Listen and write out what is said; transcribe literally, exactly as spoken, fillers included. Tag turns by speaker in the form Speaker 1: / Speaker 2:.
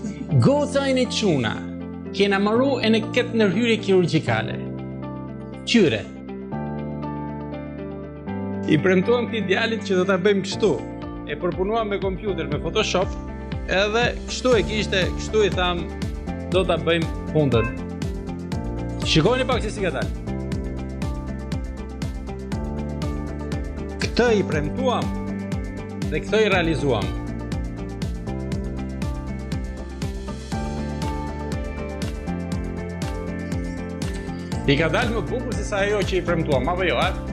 Speaker 1: Goca e një çuna, kena marru e në këtë ndërhyrje kirurgjikale. Qyre. I premtuam këtij djalit që do ta bëjmë kështu. E përpunuam me kompjuter, me Photoshop, edhe kështu e kishte, kështu i tham, do ta bëjmë punën. Shikoni pak se si ka dalë. Këtë i premtuam dhe këtë i realizuam. I ka dalë më bukur se sa ajo që i premtuam, apo jo, a?